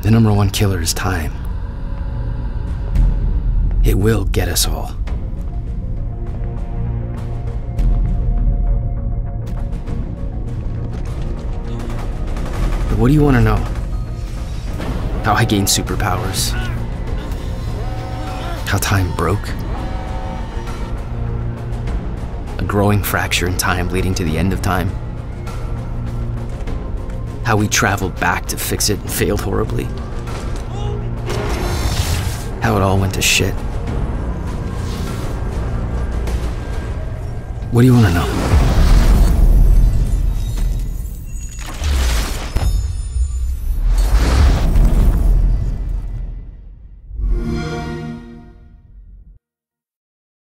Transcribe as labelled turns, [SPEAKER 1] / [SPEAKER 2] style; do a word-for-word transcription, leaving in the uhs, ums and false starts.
[SPEAKER 1] The number one killer is time. It will get us all. But what do you want to know? How I gained superpowers? How time broke? A growing fracture in time leading to the end of time? How we traveled back to fix it and failed horribly? How it all went to shit? What do you want to know?